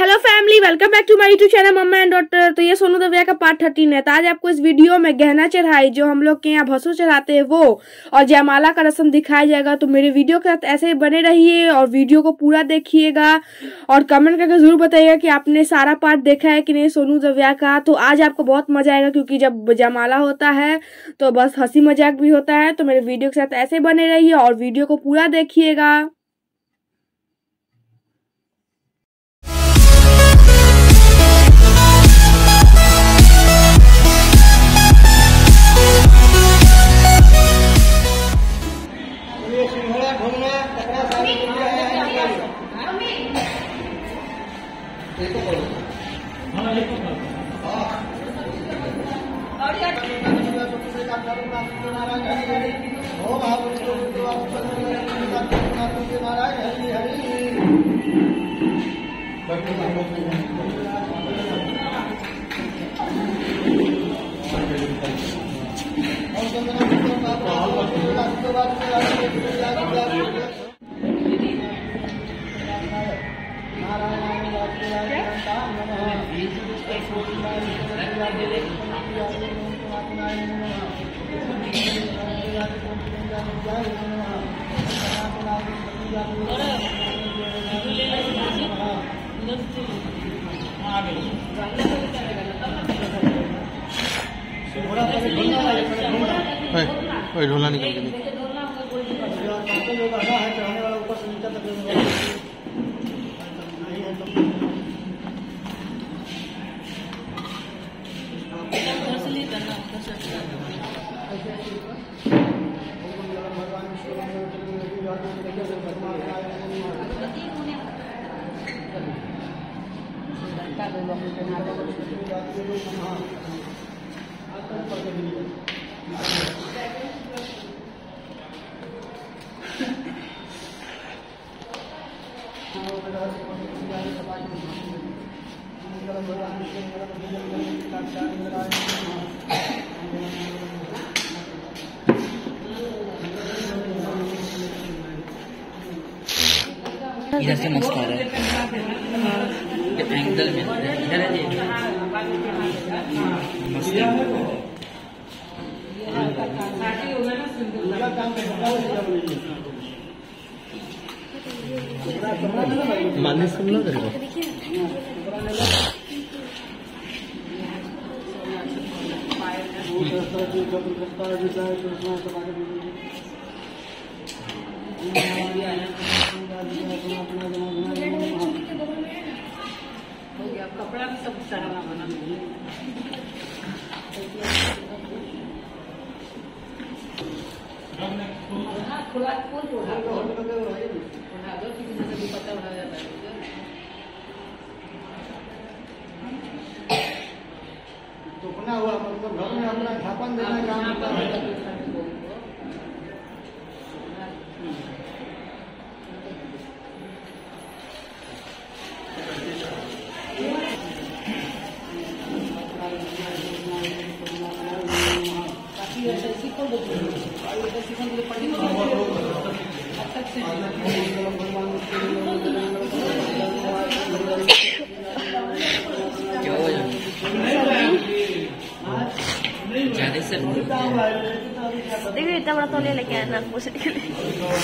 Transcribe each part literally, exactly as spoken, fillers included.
Hello family, welcome back to my YouTube channel mamma and daughter. तो ये Sonu the व्या का पार्ट थर्टीन है। तो आज आपको इस वीडियो में गहना चढ़ाई, जो हम लोग के यहाँ भसों चढ़ाते हैं, वो और जयमाला का रस्म दिखाया जाएगा। तो मेरे वीडियो के साथ ऐसे बने रहिए और वीडियो को पूरा देखिएगा और कमेंट करके जरूर बताइएगा कि आपने सारा पार्ट देखा है कि नहीं सोनू द व्या का। तो आज आपको बहुत मजा आएगा, क्योंकि जब जयमाला होता है तो बस हंसी मजाक भी होता है। तो मेरे वीडियो के साथ ऐसे बने रहिए और वीडियो को पूरा देखिएगा। ढोला निकल के इधर से मस्त आ रहा है एंगल में। इधर माने सुन लो तेरे को कपड़ा भी सब सारा बना खुला फूल पता उड़ा जाता है। तो बना हुआ मतलब घर में अपना ढापन देना काम होता है। देखिए इतना बड़ा तौलिया लेके आया नाक पोछने के लिए।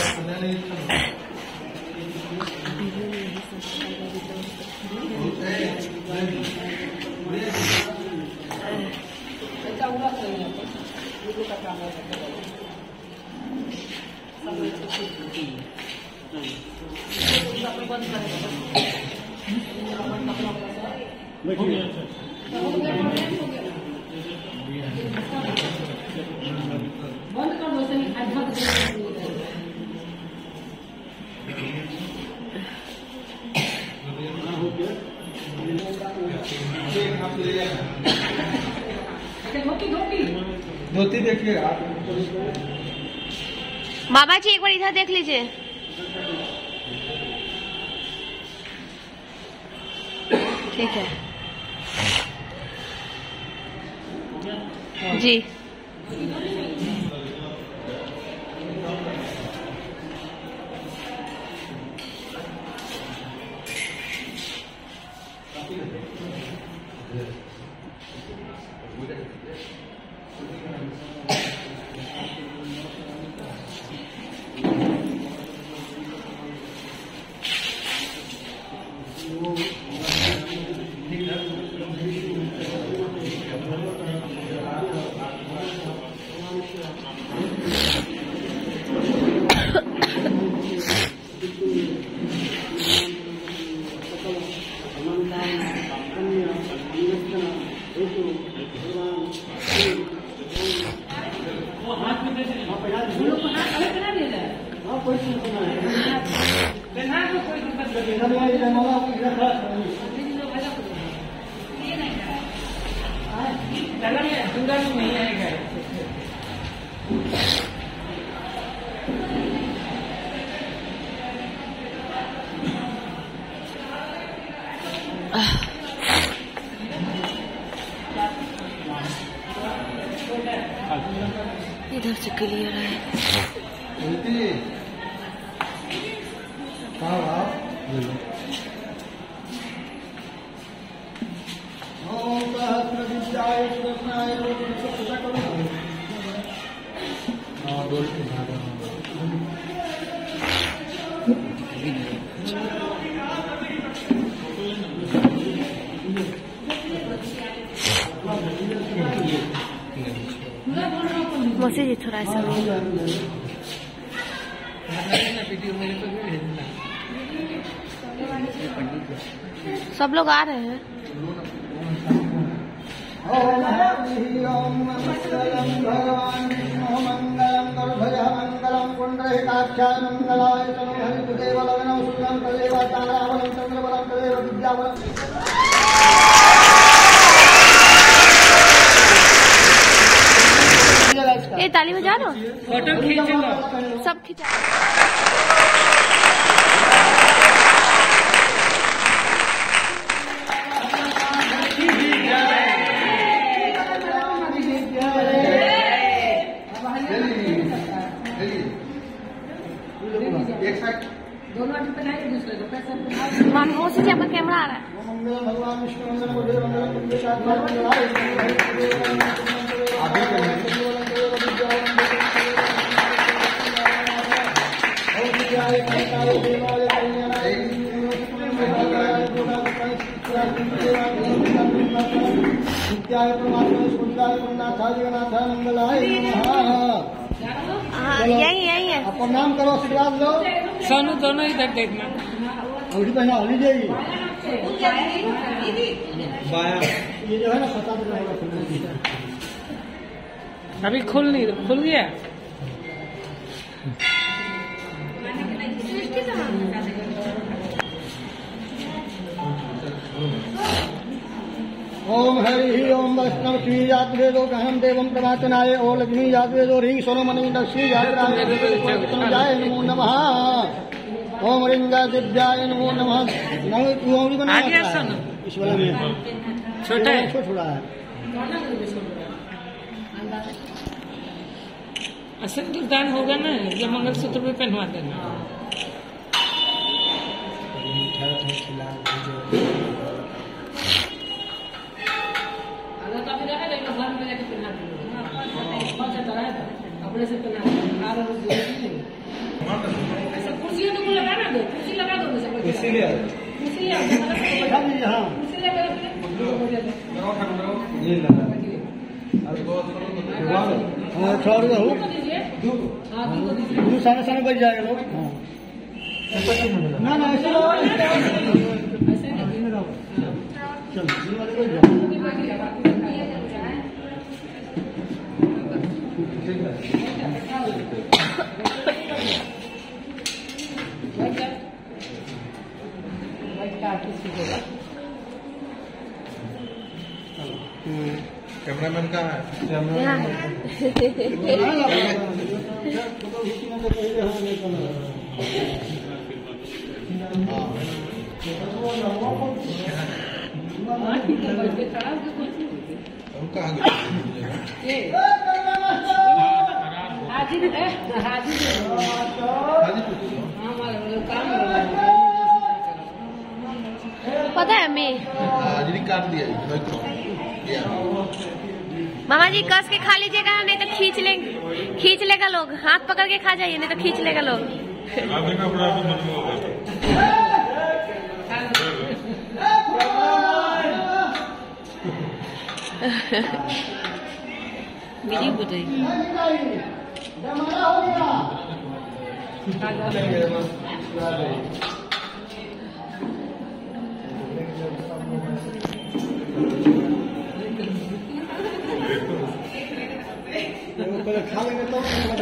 धोती देखिए आप। बाबा जी एक बार इधर देख लीजिए। ठीक है जी। इधर से क्लियर है। मौसी जी थोड़ा ऐसा सब लोग आ रहे हैं। ओम हरि ओम मंगलम भगवान विष्णु मंगलम गरुड़ध्वज मंगलम पुंडरीकाक्षाय मंगलाय तनु हरि देव लग्न सुन्दरं तदेव ताराबलं चंद्रबलं तदेव विद्याबलं। ये ताली बजा लो, फोटो खींच लो, सब खिंचा। मनमोहन से आपका कैमरा आ रहा है। भगवान विष्णु मंगलम गुरुदेव मंगलम पुंडरीकाक्षाय मंगलाय नित्याय परमात्मा सुंदराय पुण्यनाथाय जगन्नाथाय मंगलाय नमः। यही यही है। आप प्रणाम करो, आशीर्वाद लो। सोनू दोनों इधर देखना। अभी पहना होली जाइए बाया, ये जो है ना सता अभी खुल नहीं खुल गया। ओम हरि ओम वैष्णव श्री जातवेदो गहनम देवम प्रवाचनाय ओ लक्ष्मी जातवेदो ह्रीं सोनमणि दक्षी जातराय नमो नमः। ओम रिंगा दिव्याय नमो नमः। नमो भी बना इस वाले में छोटा है, छोटा है। असल दुर्दान होगा ना, ये मंगलसूत्र भी पहनवा देना। अपने से कुर्सी तो लगाना दो, कुर्सी लगा दो, इसीलिए सामने सामने बच जाएगा लोग। ना ना ऐसे कैमरामैन का है। उनका हाजिर है, हाजिर काम पता है मैं हाजिरी काट दिया दिया। मामा जी कस के खा लीजिएगा, नहीं तो खींच लेंगे, खींच लेगा लोग। हाथ पकड़ के खा जाइए, नहीं तो खींच लेगा लोग। वीडियो बताइए। खा लेंगे तो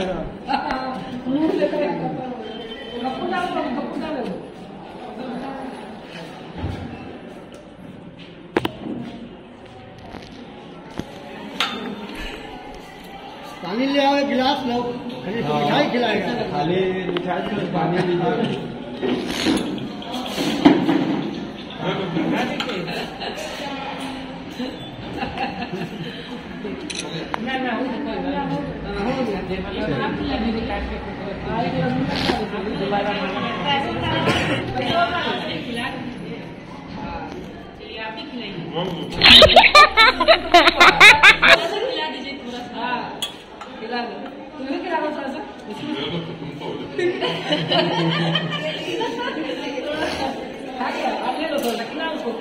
पानी ले आओ, गिलास लो, खाली तो मिठाई खिलाएगा। खाली मिठाई तो पानी लीजिए। ना ना हो कोई ना हो गया थे मतलब आप लगी काट के आए दोबारा पैसे खिला चलिए आप ही खिलाइए खिला दीजिए थोड़ा सा खिला दो तुम्हें खिला दो थोड़ा सा आप ले लो थोड़ा सा खिलाओ उसको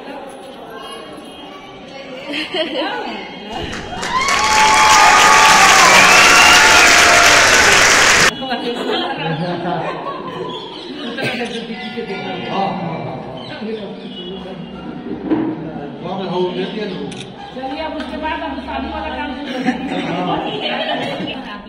चलिए अब उसके बाद अब शादी वाला काम शुरू